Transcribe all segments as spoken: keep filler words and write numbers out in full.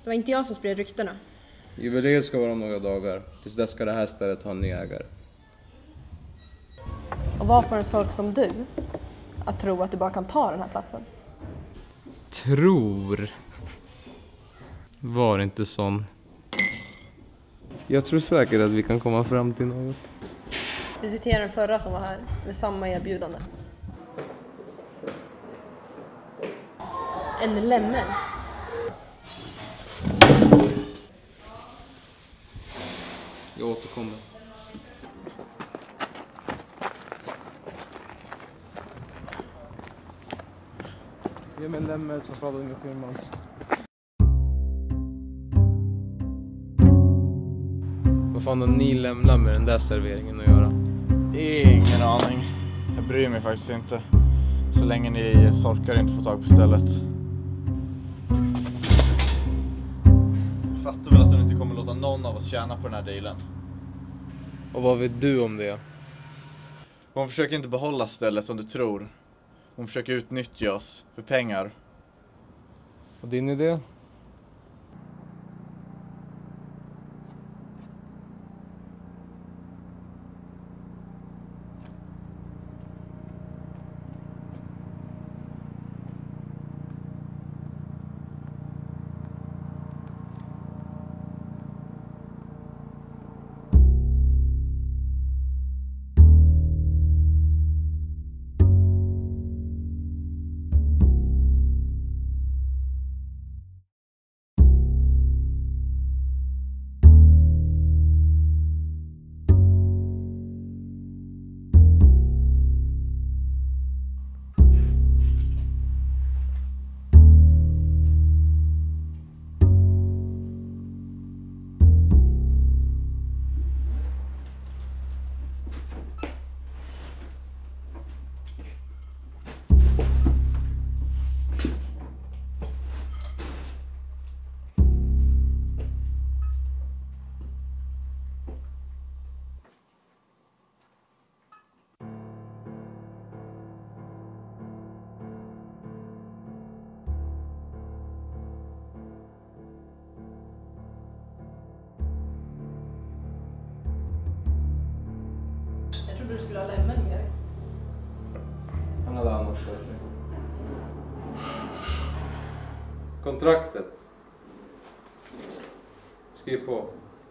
Det var inte jag som spred ryktena. Jubileet ska vara om några dagar. Tills dess ska det här stället ha en ny ägare. Och vad får en sork som du att tro att du bara kan ta den här platsen? Tror? Var inte sån. Jag tror säkert att vi kan komma fram till något. Du citerar den förra som var här med samma erbjudande. En lämmen. Jag återkommer. Ge mig en lämmel så faller inga firman. Vad fan har ni lämnat med den där serveringen att göra? Ingen aning. Jag bryr mig faktiskt inte. Så länge ni sorkar inte får tag på stället. Du fattar väl att du inte kommer låta någon av oss tjäna på den här dealen? Och vad vet du om det? Hon försöker inte behålla stället som du tror. Hon försöker utnyttja oss för pengar. Och din idé? Jag trodde du skulle ha lämmen med dig. Han hade annat för sig. Kontraktet. Skriv på.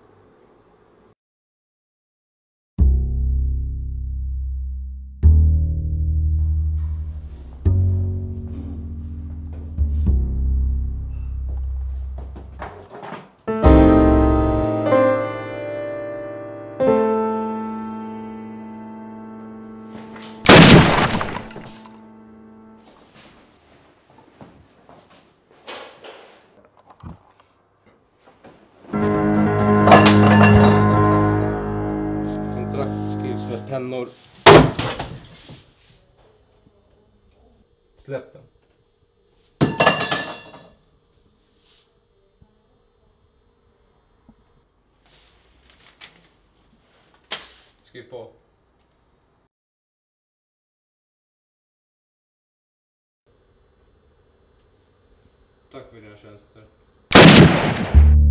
Kontrakt skrivs med pennor. Släpp den. Skriv på. Tack för dina tjänster.